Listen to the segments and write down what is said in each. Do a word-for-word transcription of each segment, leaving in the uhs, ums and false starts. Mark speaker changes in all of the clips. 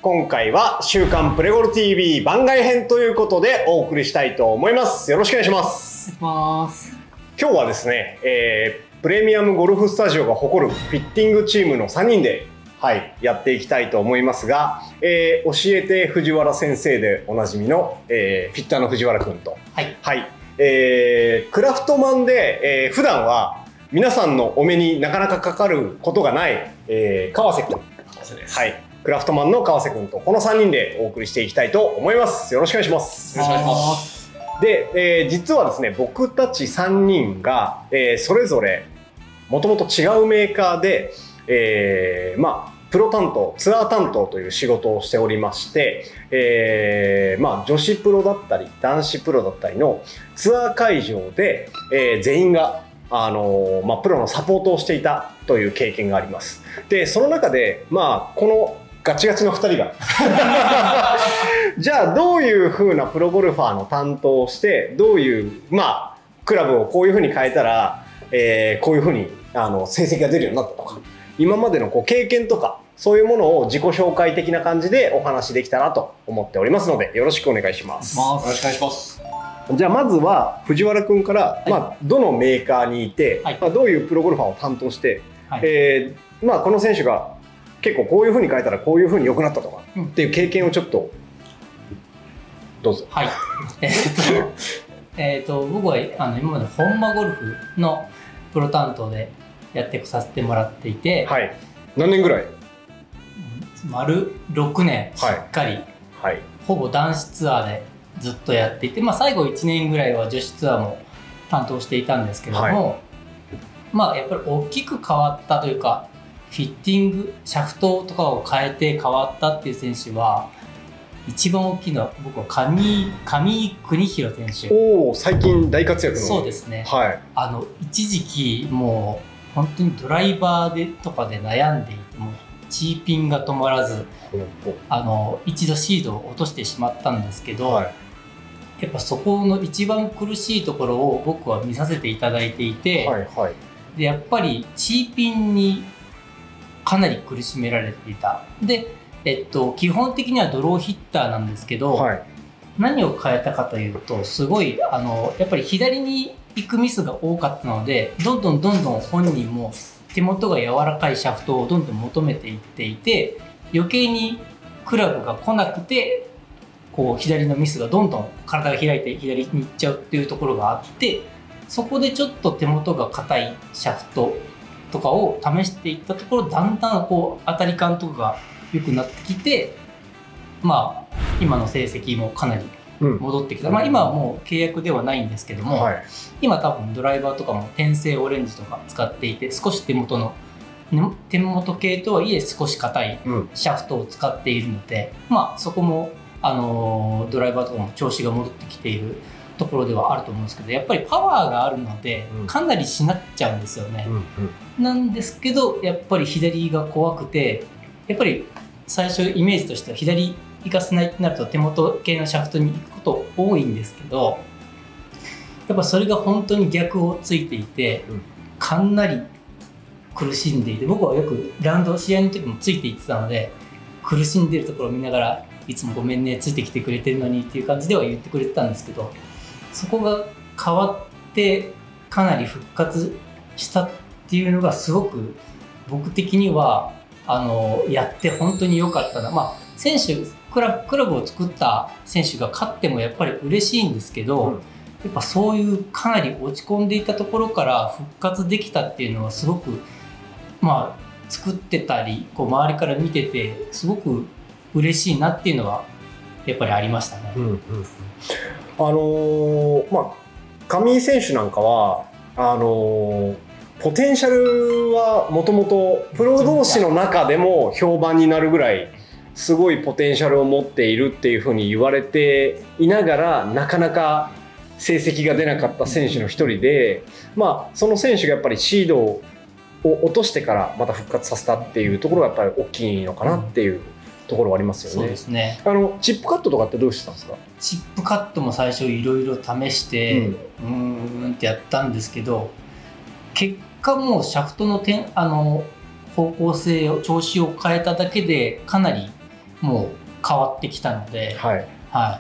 Speaker 1: 今回は週刊プレゴル ティービー 番外編ということでお送りしたいと思います。よろしくお願いします。
Speaker 2: お願いします。
Speaker 1: 今日はですね、えー、プレミアムゴルフスタジオが誇るフィッティングチームのさんにんで、はい、やっていきたいと思いますが、えー、教えて藤原先生でおなじみの、えー、フィッターの藤原くんと、
Speaker 2: はい、
Speaker 1: はい、えー、クラフトマンで、えー、普段は皆さんのお目になかなかかかることがない、えー、川瀬くん、川瀬です。はい、クラフトマンの川瀬くんとこのさんにんでお送りしていきたいと思います。よろしくお願いします。
Speaker 2: よろしくお願いします。
Speaker 1: で、えー、実はですね、僕たちさんにんが、えー、それぞれもともと違うメーカーで、えー、まあプロ担当、ツアー担当という仕事をしておりまして、えー、まあ女子プロだったり男子プロだったりのツアー会場で、えー、全員があのーまあ、プロのサポートをしていたという経験があります。で、その中で、まあ、このガチガチのふたりがじゃあどういう風なプロゴルファーの担当をしてどういう、まあ、クラブをこういう風に変えたら、えー、こういう風にあの成績が出るようになったとか、今までのこう経験とかそういうものを自己紹介的な感じでお話できたらと思っておりますので、よろしくお願いします。
Speaker 2: よろしくお願いします。
Speaker 1: じゃあまずは藤原君から、はい、まあ、どのメーカーにいて、はい、まあ、どういうプロゴルファーを担当して、はい、えーまあ、この選手が結構こういうふうに変えたらこういうふうに良くなったとかっていう経験をちょっとどうぞ。
Speaker 2: はい。えー、っと、えっと僕はあの今まで本間ゴルフのプロ担当でやってこさせてもらっていて、
Speaker 1: はい、何年ぐらい？
Speaker 2: 丸ろくねんしっかり、はい、ほぼ男子ツアーでずっとやっていて、まあ、最後いちねんぐらいは女子ツアーも担当していたんですけども、はい、まあやっぱり大きく変わったというか、フィッティングシャフトとかを変えて変わったっていう選手は一番大きいのは僕は上上井邦弘選手。
Speaker 1: おお、最近大活躍の。
Speaker 2: そうですね、
Speaker 1: はい、
Speaker 2: あの一時期もう本当にドライバーでとかで悩んでいてもチーピンが止まらず、あの一度シードを落としてしまったんですけど、はい、やっぱそこの一番苦しいところを僕は見させていただいていて、はいはい、でやっぱりチーピンにかなり苦しめられていた。で、えっと、基本的にはドローヒッターなんですけど、はい、何を変えたかというと、すごいあのやっぱり左に行くミスが多かったので、どんどんどんどん本人も手元が柔らかいシャフトをどんどん求めていっていて、余計にクラブが来なくてこう左のミスがどんどん体が開いて左に行っちゃうっていうところがあって、そこでちょっと手元が硬いシャフトとかを試していったところ、だんだんこう当たり感とかが良くなってきて、まあ今の成績もかなり戻ってきた、うん、まあ、今はもう契約ではないんですけども、はい、今多分ドライバーとかも天性オレンジとか使っていて、少し手元の手元系とはいえ少し硬いシャフトを使っているので、うん、まあそこもあのドライバーとかも調子が戻ってきているところではあると思うんですけど、やっぱりパワーがあるのでかなりしなっちゃうんですよね、うんうん、なんですけどやっぱり左が怖くて、やっぱり最初イメージとしては左行かせないってなると手元系のシャフトに行くこと多いんですけど、やっぱそれが本当に逆をついていて、かなり苦しんでいて、僕はよくラウンド試合の時もついていってたので、苦しんでるところを見ながらいつもごめんね、ついてきてくれてるのにっていう感じでは言ってくれてたんですけど、そこが変わってかなり復活したっていうのがすごく僕的にはあのやって本当に良かったな。まあ選手クラ、クラブを作った選手が勝ってもやっぱり嬉しいんですけど、うん、やっぱそういうかなり落ち込んでいたところから復活できたっていうのはすごく、まあ作ってたりこう周りから見ててすごく嬉しいなっていうのはやっぱりありましたね。うんうん、
Speaker 1: あのー、まあ上井選手なんかはあのー、ポテンシャルはもともとプロ同士の中でも評判になるぐらいすごいポテンシャルを持っているっていうふうに言われていながら、なかなか成績が出なかった選手の一人で、まあその選手がやっぱりシードを落としてからまた復活させたっていうところがやっぱり大きいのかなっていうところはありますよね。
Speaker 2: そうですね。
Speaker 1: あのチップカットとかってどうしてたんですか？
Speaker 2: チップカットも最初いろいろ試して、うん、うーんってやったんですけど、結果もうシャフトの点あの方向性を調子を変えただけでかなりもう変わってきたので、
Speaker 1: はい
Speaker 2: はい、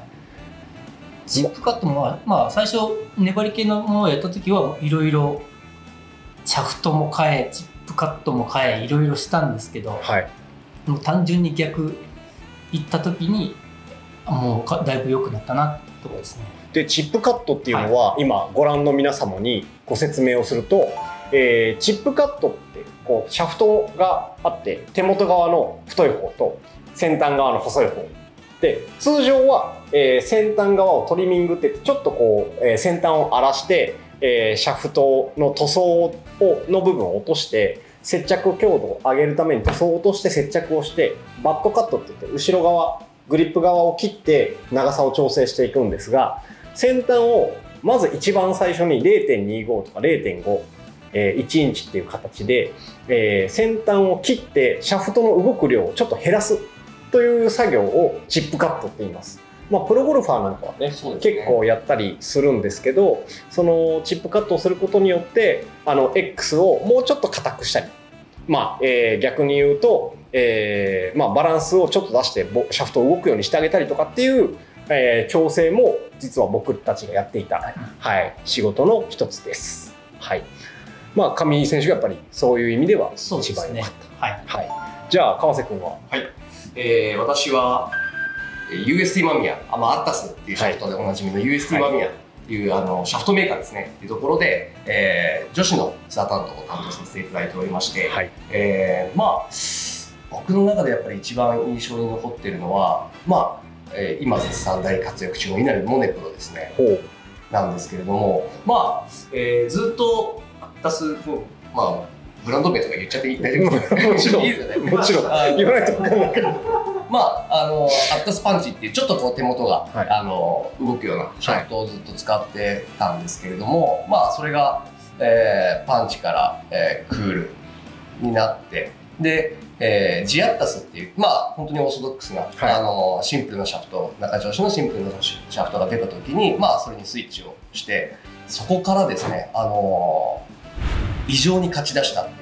Speaker 2: チップカットも、まあ、まあ最初粘り系のものをやった時はいろいろシャフトも変えチップカットも変えいろいろしたんですけど、
Speaker 1: はい、
Speaker 2: もう単純に逆いった時にもうかだいぶ良くなったなってところですね。
Speaker 1: でチップカットっていうのは、はい、今ご覧の皆様にご説明をすると、えー、チップカットってこうシャフトがあって手元側の太い方と先端側の細い方で、通常は、えー、先端側をトリミングってちょっとこう、えー、先端を荒らして、えー、シャフトの塗装をの部分を落として接着強度を上げるために塗装を落として接着をしてバットカットっていって後ろ側グリップ側を切って長さを調整していくんですが、先端をまず一番最初に れいてんにじゅうご とか れいてんご、えー、いちインチっていう形で、えー、先端を切ってシャフトの動く量をちょっと減らすという作業をチップカットって言います。まあ、プロゴルファーなんかは ね, ね結構やったりするんですけど、そのチップカットをすることによってあの X をもうちょっと硬くしたり、まあえー、逆に言うと、えーまあ、バランスをちょっと出してシャフトを動くようにしてあげたりとかっていう、えー、調整も実は僕たちがやっていた、はいはい、仕事の一つです。はい、まあ、上井選手がやっぱりそういう意味では一番良かった。はいはい、じゃあ川瀬君は。
Speaker 3: はい、えー、私は ユーエスティー マミヤ、あ、まあ、アッタスっていうシャフトでおなじみの ユーエスティー マミヤっていう、はい、あのシャフトメーカーですねっていうところで、えー、女子のツアー担当を担当させていただいておりまして、はい、えー、まあ僕の中でやっぱり一番印象に残っているのは、まあえー、今絶賛大活躍中の稲見萌寧プロですねなんですけれども、まあ、えー、ずっとアッタス、まあブランド名とか言っちゃって大丈夫ですかね。
Speaker 1: もちろん、いいですよね。もちろん言わないと分かんないけど。
Speaker 3: まああのアッタスパンチっていうちょっとこう手元が、はい、あの動くようなシャフトをずっと使ってたんですけれども、はい、まあそれが、えー、パンチから、えー、クールになって、で、えー、ジアッタスっていうまあ本当にオーソドックスな、はい、あのシンプルなシャフト、中調子のシンプルなシャフトが出た時に、まあそれにスイッチをして、そこからですね、あのー異常に勝ち出したっていう、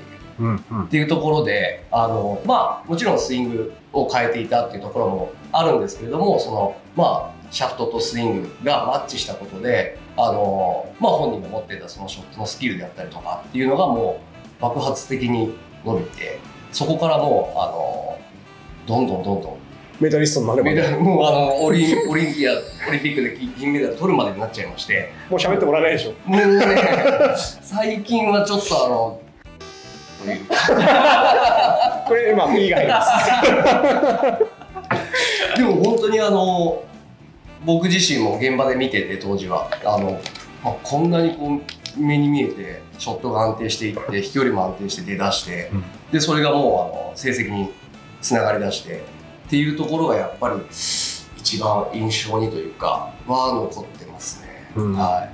Speaker 3: うんうん、っていうところで、あのまあもちろんスイングを変えていたっていうところもあるんですけれども、そのまあシャフトとスイングがマッチしたことで、あのまあ本人が持っていたそのショットのスキルであったりとかっていうのがもう爆発的に伸びて、そこからもうあのどんどんどんどん
Speaker 1: メダリストになれば、ね、
Speaker 3: もうあのオリン、オリンピア、オリンピックで銀メダル取るまでになっちゃいまして、
Speaker 1: もう喋ってもらえないでしょ。
Speaker 3: もうね、最近はちょっとあの、
Speaker 1: これ今 P が入ります。
Speaker 3: でも本当にあの僕自身も現場で見てて当時はあの、まあ、こんなにこう目に見えてショットが安定していって飛距離も安定して出だして、うん、でそれがもうあの成績につながりだして。っていうところがやっぱり一番印象にというかは残ってますね。うん、はい。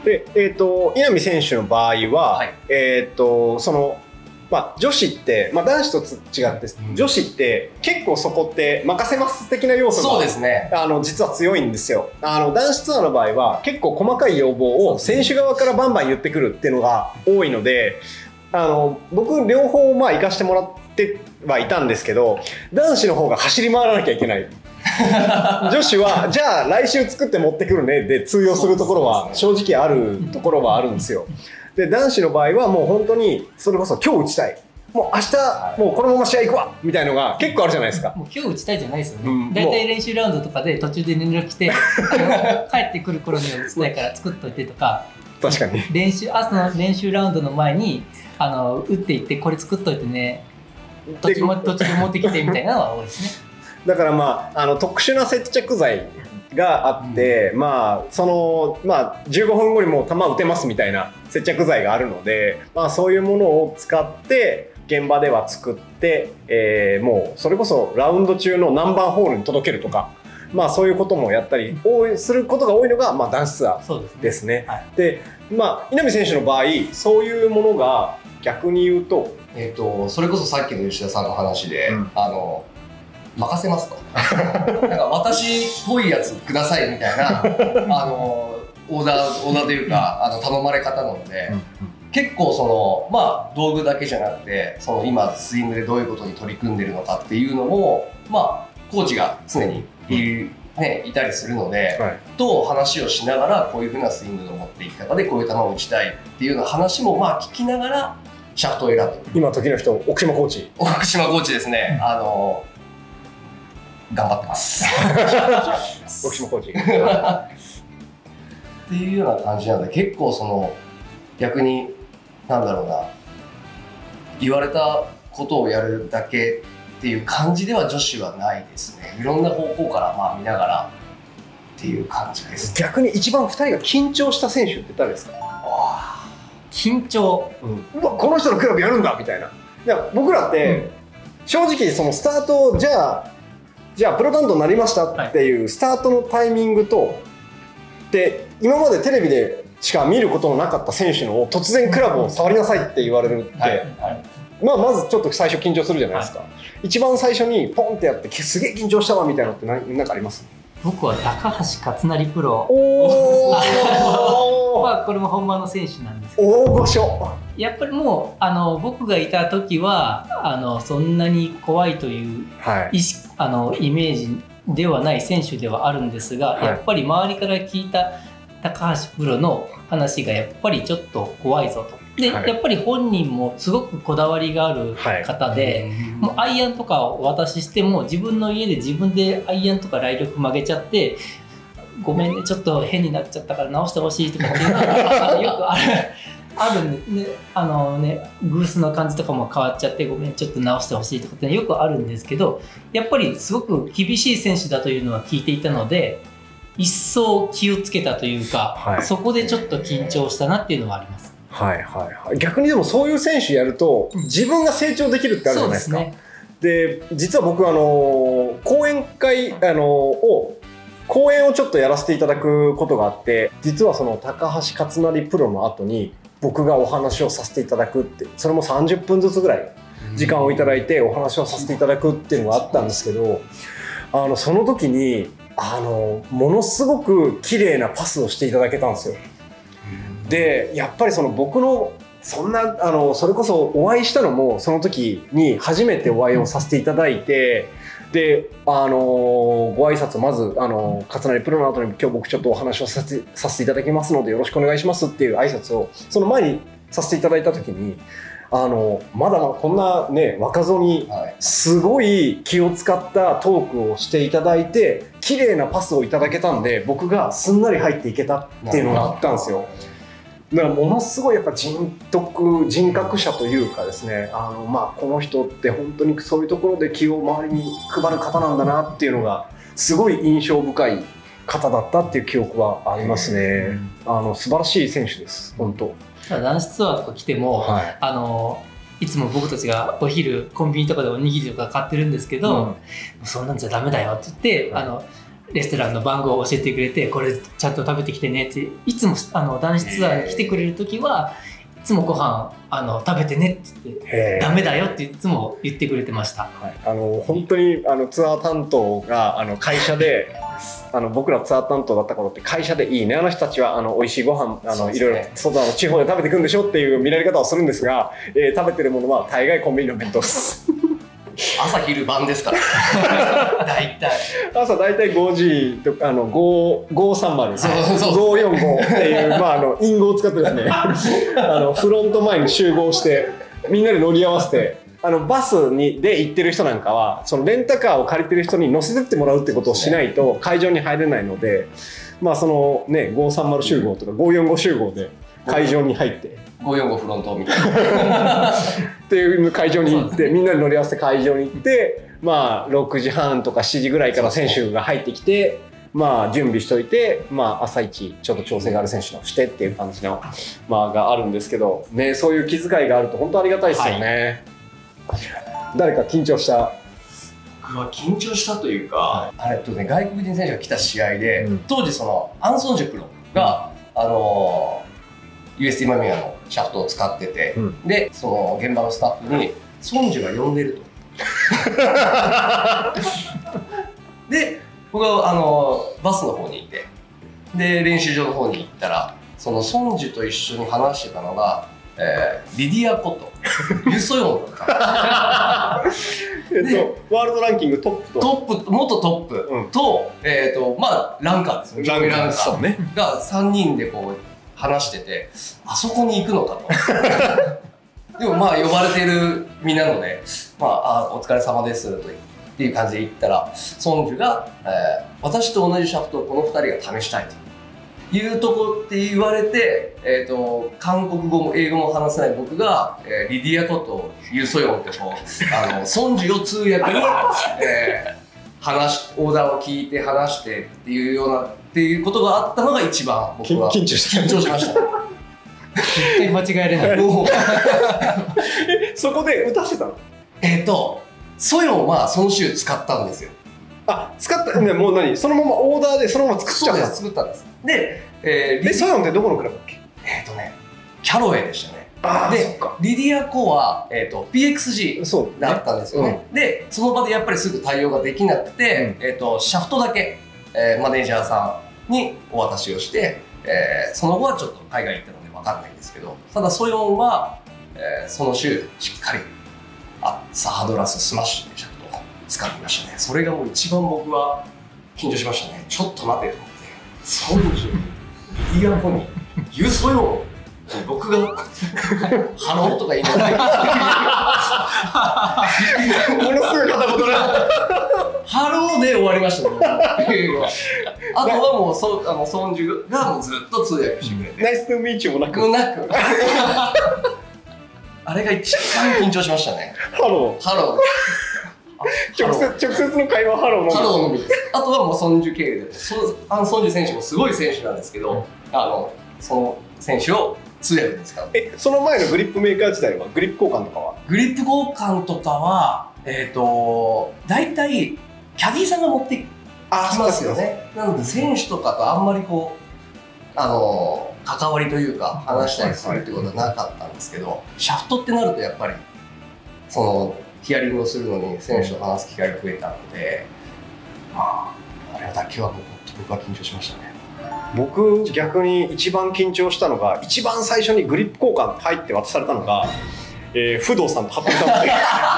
Speaker 1: で、えっと稲見選手の場合は、はい、えっとそのまあ女子って、まあ男子と違って、うん、女子って結構そこって任せます的な要素が、
Speaker 3: そうですね、
Speaker 1: あの実は強いんですよ。あの男子ツアーの場合は結構細かい要望を選手側からバンバン言ってくるっていうのが多いので、あの僕両方まあ行かしてもらってはいたんですけど、男子の方が走り回らなきゃいけない女子はじゃあ来週作って持ってくるねで通用するところは正直あるところはあるんですよ。で男子の場合はもう本当にそれこそ今日打ちたい、もう明日もうこのまま試合行くわみたいのが結構あるじゃないですか。
Speaker 2: もう今日打ちたいじゃないですよね。だいたい練習ラウンドとかで途中で連絡来て帰ってくる頃には打ちたいから作っといてとか。
Speaker 1: 確かに
Speaker 2: 練習朝の練習ラウンドの前にあの打っていってこれ作っといてね、途中も途中で持ってきてみたいなのは多いですね。
Speaker 1: だからまああの特殊な接着剤があって、うん、まあそのまあじゅうごふんごにもう球打てますみたいな接着剤があるので、まあそういうものを使って現場では作って、えー、もうそれこそラウンド中の何番ホールに届けるとか。まあそういうこともやったりすることが多いのがまあ男子ツアーですね。で、まあ稲見選手の場合そういうものが逆に言うと、
Speaker 3: えっとそれこそさっきの吉田さんの話で、うん、あの任せますとなんか私っぽいやつくださいみたいなあのオーダーオーダーというかあの頼まれ方なので、うんうん、 結構そのまあ道具だけじゃなくてその今スイングでどういうことに取り組んでるのかっていうのもまあコーチが常にいる、ね、いたりするので、はい、と話をしながらこういうふうなスイングの持っていき方でこういう球を打ちたいっていうような話もまあ聞きながらシャフトを選ぶ。
Speaker 1: 今時の人奥島コーチ
Speaker 3: 奥島コーチですね、あの頑張ってます
Speaker 1: 奥島コーチ
Speaker 3: っていうような感じなので結構その逆になんだろうな言われたことをやるだけっていう感じでは女子はないですね。いろんな方向からまあ見ながらっていう感じです。
Speaker 1: 逆に一番ふたりが緊張した選手って誰ですか？
Speaker 2: 緊張、
Speaker 1: うん、うわこの人のクラブやるんだみたいな。いや僕らって、うん、正直そのスタートじゃあじゃあプロ担当になりましたっていうスタートのタイミングと、はい、で今までテレビでしか見ることのなかった選手の突然クラブを触りなさいって言われるって、はいはい、まあまずちょっと最初緊張するじゃないですか、はい、一番最初にポンってやってすげえ緊張したわみたいなのって何なんかあります？
Speaker 2: 僕は高橋克成プロ
Speaker 1: お
Speaker 2: まあこれも本場の選手なんですけど
Speaker 1: 大御所
Speaker 2: やっぱりもうあの僕がいた時はあのそんなに怖いという意識、はい、あのイメージではない選手ではあるんですが、はい、やっぱり周りから聞いた高橋プロの話がやっぱりちょっと怖いぞと。で、はい、やっぱり本人もすごくこだわりがある方で、はい、もうアイアンとかをお渡ししても自分の家で自分でアイアンとか来力曲げちゃってごめんねちょっと変になっちゃったから直してほしいとかっていうのがよくあるあるんでね、あのねグースの感じとかも変わっちゃってごめんちょっと直してほしいとかってよくあるんですけどやっぱりすごく厳しい選手だというのは聞いていたので一層気をつけたというか、はい、そこでちょっと緊張したなっていうのはあります。
Speaker 1: はいはいはい、逆にでもそういう選手やると自分が成長できるってあるじゃないですか。で、ね、実は僕あの講演会あのを講演をちょっとやらせていただくことがあって実はその高橋克成プロの後に僕がお話をさせていただくってそれもさんじゅっぷんずつぐらい時間をいただいてお話をさせていただくっていうのがあったんですけどあのその時にあのものすごく綺麗なパスをしていただけたんですよ。でやっぱりその僕のそんなあのそれこそお会いしたのもその時に初めてお会いをさせていただいてであのご挨拶まずあの勝成プロの後に今日僕ちょっとお話をさせてさせていただきますのでよろしくお願いしますっていう挨拶をその前にさせていただいた時にあのまだまだこんなね若造にすごい気を使ったトークをしていただいて綺麗なパスをいただけたんで僕がすんなり入っていけたっていうのがあったんですよ。だからものすごいやっぱ人徳人格者というかですねあの、まあ、この人って本当にそういうところで気を周りに配る方なんだなっていうのがすごい印象深い方だったっていう記憶はありますね。あの素晴らしい選手です本当。
Speaker 2: 男子ツアーとか来ても、はい、あのいつも僕たちがお昼コンビニとかでおにぎりとか買ってるんですけど、うん、そんなんじゃダメだよって言って、はい、あのレストランの番号を教えてくれてこれちゃんと食べてきてねっていつもあの男子ツアーに来てくれる時はいつもご飯あの食べてねって言ってダメだよっていつも言ってくれてました、
Speaker 1: はい、あの本当にあのツアー担当があの会社であの僕らツアー担当だった頃って会社でいいねあの人たちはあの美味しいご飯あのいろいろ外の地方で食べてくんでしょっていう見られ方をするんですが、えー、食べてるものは大概コンビニの弁当です
Speaker 3: 朝昼晩ですから大体
Speaker 1: 朝大体ごじとかあのごさんまるごよんごっていう、まあ、あの隠語を使ってですねあのフロント前に集合してみんなで乗り合わせてあのバスにで行ってる人なんかはそのレンタカーを借りてる人に乗せてってもらうってことをしないと会場に入れないので、まあそのねごさんまる集合とかごよんご集合で会場に入って
Speaker 3: ごよんごフロントみたいな
Speaker 1: っていう会場に行って、ね、みんなで乗り合わせて会場に行ってまあろくじはんとかしちじぐらいから選手が入ってきてまあ準備しといてまあ朝一ちょっと調整がある選手のしてっていう感じのまあがあるんですけどねそういう気遣いがあると本当ありがたいですよね、はい、誰か緊張した
Speaker 3: 僕は緊張したというか、はい、あれとね外国人選手が来た試合で、うん、当時そのアンソンジュプロが、うん、あのユーエスティー マミヤのシャフトを使ってて、うん、でその現場のスタッフにソンジュが呼んでるとで僕はあのバスの方にいてで練習場の方に行ったらそのソンジュと一緒に話してたのがえー、リディアことユソヨンだった
Speaker 1: えっと、ワールドランキングトップと
Speaker 3: トップ元トップと、うん、えっとまあランカーですよ、
Speaker 1: ランカー、そうね、
Speaker 3: がさんにんでこう話してて、あそこに行くのかとでもまあ呼ばれてる身なので、まあ、あお疲れ様ですとっていう感じで言ったら、ソンジュが、えー、私と同じシャフトをこのふたりが試したいというとこって言われて、えー、と韓国語も英語も話せない僕が、えー、リディアことユソヨンってこうあのソンジュを通訳に、えー、話オーダーを聞いて話してっていうようなっていうことがあったのが一番僕は
Speaker 1: 緊張した
Speaker 3: 緊張しました。
Speaker 2: 絶対間違えれない。もう
Speaker 1: そこで歌してたの？
Speaker 3: えっとソヨンはその週使ったんですよ。
Speaker 1: あ、使ったね、もう何そのままオーダーでそのまま作っちゃった。
Speaker 3: 作ったんです。で、え
Speaker 1: ー、でソヨンってどこのクラブだっけ？
Speaker 3: えっとねキャロウェイでしたね。
Speaker 1: あ
Speaker 3: でそっか、リディアコは、えー、と ピーエックスジー だったんですよね。うん、でその場でやっぱりすぐ対応ができなくて、うん、えー、とシャフトだけ、えー、マネージャーさんにお渡しをして、えー、その後はちょっと海外行ったので分かんないんですけど、ただソヨンは、えー、その週しっかりあサードラススマッシュでシャフトを使ってましたね。それがもう一番僕は緊張しましたね。ちょっと待てと思って、ソンジュ、リディアコにユソヨン、僕がハローとか言いながら
Speaker 1: ものすごい片言な
Speaker 3: ハローで終わりましたね。あとはもうそあのソンジュがもうずっと通訳してくれて、
Speaker 1: ナイストゥーミーチもなく
Speaker 3: もなくあれが一番緊張しましたね。
Speaker 1: ハロー
Speaker 3: ハロー
Speaker 1: 直接直接の会話ハローのみ。
Speaker 3: ハローのみ。あとはもうソンジュ経由で、そあのソンジュ選手もすごい選手なんですけど、あのその選手を通訳で使う。
Speaker 1: え、その前のグリップメーカー自体はグリップ交換とかは？
Speaker 3: グリップ交換とかはえっ、ー、と大体キャディーさんが持ってきますよね。なので選手とかとあんまりこうあの関わりというか話したりするってことはなかったんですけど、シャフトってなるとやっぱりそのヒアリングをするのに選手と話す機会が増えたので、まああれだけはもう本当僕は緊張しましたね。
Speaker 1: 僕逆に一番緊張したのが、一番最初にグリップ交換入って渡されたのが、えー、不動さんと服部さんで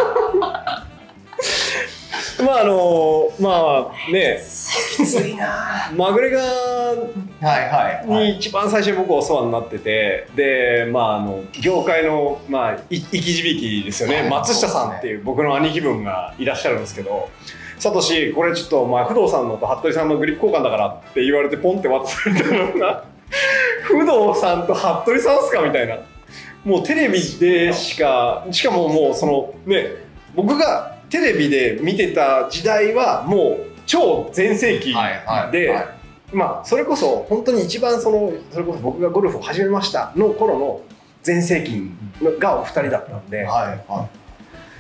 Speaker 1: まああのまあね、
Speaker 3: きついな
Speaker 1: マグレガーに一番最初に僕お世話になってて、でまああの業界のまあ生き字引ですよね、はい、松下さんっていう僕の兄貴分がいらっしゃるんですけど、サトシこれちょっとお前不動さんのと服部さんのグリップ交換だからって言われてポンって渡されたのが不動さんと服部さんっすかみたいな。もうテレビでしか、しかももうそのね、僕がテレビで見てた時代はもう超全盛期で、はいはいはい、まあそれこそ本当に一番そのそれこそ僕がゴルフを始めましたの頃の全盛期がお二人だったんで、はいはい、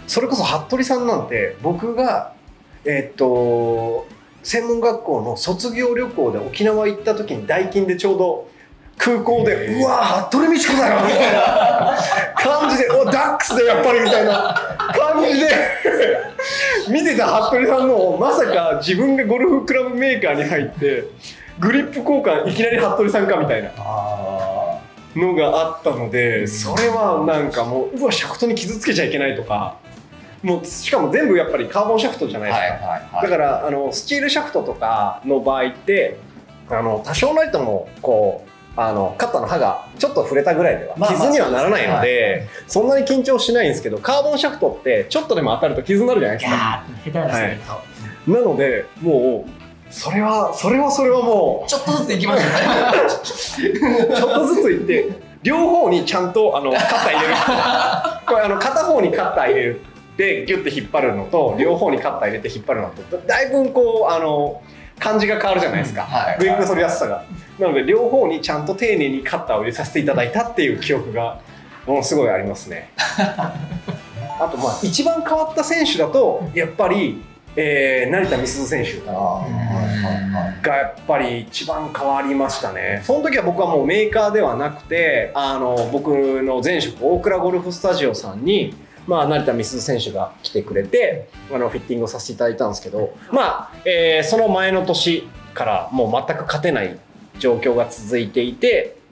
Speaker 1: それこそ服部さんなんて僕がえー、っと専門学校の卒業旅行で沖縄行った時にダイキンでちょうど空港で「うわ服部道子だよ」みたいな感じで「おダックスでやっぱり」みたいな感じで見てた服部さんの、まさか自分がゴルフクラブメーカーに入ってグリップ交換いきなり服部さんかみたいなのがあったので、それはなんかもううわシャフトに傷つけちゃいけないとか。もうしかも全部やっぱりカーボンシャフトじゃないですか、はいはいはい、だからあのスチールシャフトとかの場合ってあの多少なりともこうあのカッターの刃がちょっと触れたぐらいでは傷にはならないので、そんなに緊張しないんですけど、カーボンシャフトってちょっとでも当たると傷になるじゃないですか。
Speaker 2: 下手なする
Speaker 1: と、なのでもうそれはそれはそれはもう
Speaker 3: ちょっとずついきましたね
Speaker 1: ちょっとずついって両方にちゃんとあのカッター入れるこれあの片方にカッター入れるでギュッて引っ張るのと両方にカッター入れて引っ張るのとだいぶこうあの感じが変わるじゃないですか、はい、ウイングの取りやすさが。なので両方にちゃんと丁寧にカッターを入れさせていただいたっていう記憶がものすごいありますねあとまあ一番変わった選手だとやっぱり、えー、成田実生選手がやっぱり一番変わりましたね。その時は僕はもうメーカーではなくてあの僕の前職大倉ゴルフスタジオさんにまあ、成田実生選手が来てくれてあのフィッティングをさせていただいたんですけど、まあえー、その前の年からもう全く勝てない状況が続いていて、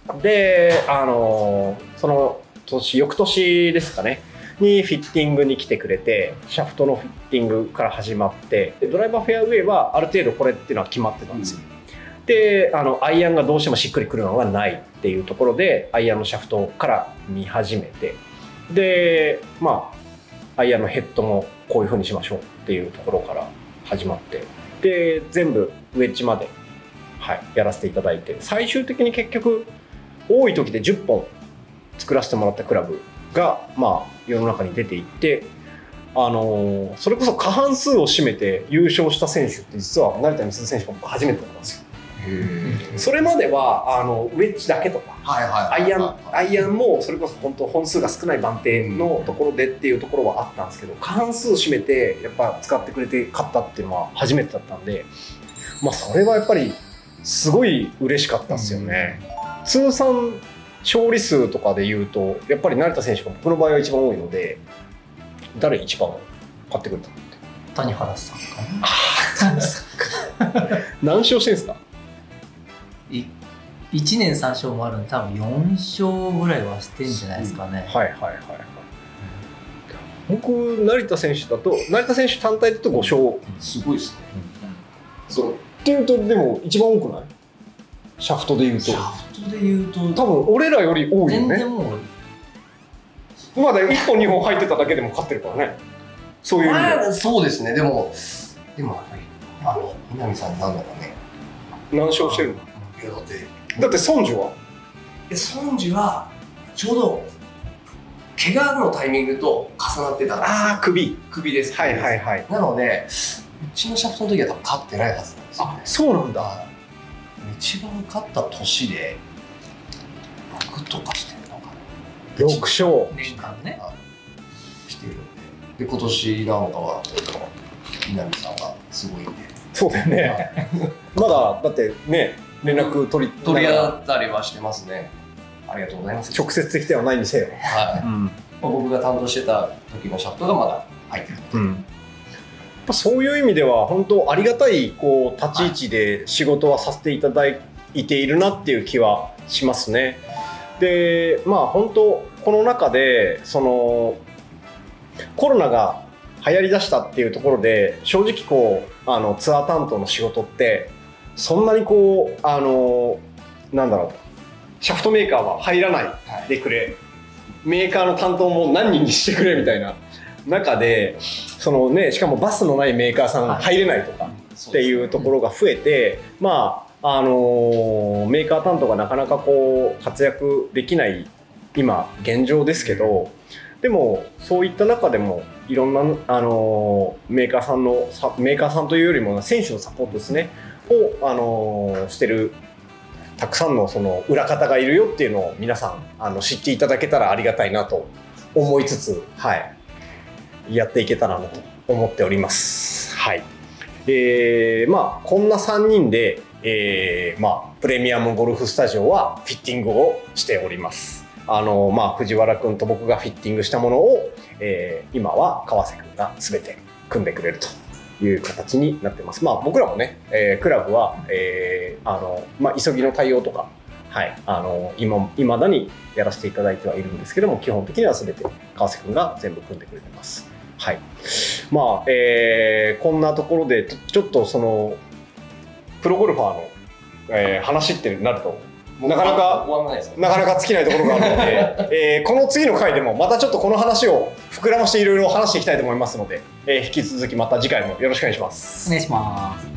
Speaker 1: で、あのー、その年、翌年ですかね、にフィッティングに来てくれて、シャフトのフィッティングから始まって、ドライバーフェアウェイはある程度これっていうのは決まってたんですよ。うん、で、あの、アイアンがどうしてもしっくりくるのがないっていうところで、アイアンのシャフトから見始めて、で、まあ、アイアンのヘッドもこういう風にしましょうっていうところから始まって、で、全部ウェッジまで、はい、やらせていただいて、最終的に結局、多い時でじゅっぽん作らせてもらったクラブが、まあ、世の中に出ていって、あのー、それこそ過半数を占めて優勝した選手って実は成田実生選手が初めてだったんですよ。へそれまではあのウェッジだけとか、アイアンアイアンもそれこそ本当本数が少ない番手のところでっていうところはあったんですけど、過半数を占めてやっぱ使ってくれて勝ったっていうのは初めてだったんで、まあそれはやっぱりすごい嬉しかったですよね。うん、通算勝利数とかでいうとやっぱり成田選手が僕の場合は一番多いので、誰一番買ってくれたのって
Speaker 2: 谷原さんかな。
Speaker 1: 谷さんか何勝してるんですか？
Speaker 2: いちねんさん勝もあるんで多分よん勝ぐらいはしてんじゃないですかね。
Speaker 1: はいはいはいはい。僕成田選手だと成田選手単体だとご勝、うん、
Speaker 3: すごいですね。
Speaker 1: うん、そうっていうとでも一番多くない？シャフトで言うと。
Speaker 2: シャフトで言うと
Speaker 1: 多分俺らより多いよね。
Speaker 2: 全然もう
Speaker 1: まだいっぽんにほん入ってただけでも勝ってるからね。そういう意味では、
Speaker 3: まあ、そうですね。でもでもやっぱりあの南さんなんだろうね。
Speaker 1: 何勝してるの？
Speaker 3: いやだって
Speaker 1: だって孫樹は？
Speaker 3: え孫樹はちょうど怪我のタイミングと重なってたんですよ。
Speaker 1: ああ首
Speaker 3: 首です。
Speaker 1: はいはいはい。
Speaker 3: なのでうちのシャフトの時は多分勝ってないはずなんですよね。
Speaker 1: あ、そうなんだ。
Speaker 3: 一番勝った年でろくとかしてるのかな。
Speaker 1: ろく勝
Speaker 2: 年間ね
Speaker 3: してるんで、で今年なんかは南さんがすごいんで。
Speaker 1: そうだよね。まだだってね連絡取り
Speaker 3: 取り合ったりはしてますね。ありがとうございます。
Speaker 1: 直接的ではないにせよ。
Speaker 3: はい。うん、僕が担当してた時のシャフトがまだ入ってるので。うん、
Speaker 1: そういう意味では本当ありがたいこう立ち位置で仕事はさせていただいているなっていう気はしますね。で、まあ本当この中でそのコロナが流行りだしたっていうところで正直こうあのツアー担当の仕事ってそんなにこうあのなんだろうシャフトメーカーは入らないでくれ、はい、メーカーの担当も何人にしてくれみたいな中でそのねしかもバスのないメーカーさん入れないとかっていうところが増えて、まああのー、メーカー担当がなかなかこう活躍できない今現状ですけど、でもそういった中でもいろんな、あのー、メーカーさんのメーカーさんというよりも選手のサポートですねを、あのー、してるたくさんのその裏方がいるよっていうのを皆さんあの知っていただけたらありがたいなと思いつつ、はい、やっていけたらなと思っております。はい。えー、まあこんなさんにんで、えー、まあプレミアムゴルフスタジオはフィッティングをしております。あのまあ藤原くんと僕がフィッティングしたものを、えー、今は川瀬くんが全て組んでくれるという形になってます。まあ僕らもね、えー、クラブは、えー、あのまあ急ぎの対応とか、はい、あの今未だにやらせていただいてはいるんですけども、基本的には全て川瀬くんが全部組んでくれてます。はい。まあ、えー、こんなところでちょっとそのプロゴルファーの、えー、話ってなるとなかなかなかなか尽きないところがあるので、えー、この次の回でもまたちょっとこの話を膨らましていろいろ話していきたいと思いますので、えー、引き続きまた次回もよろしくお願いします。
Speaker 2: お願いします。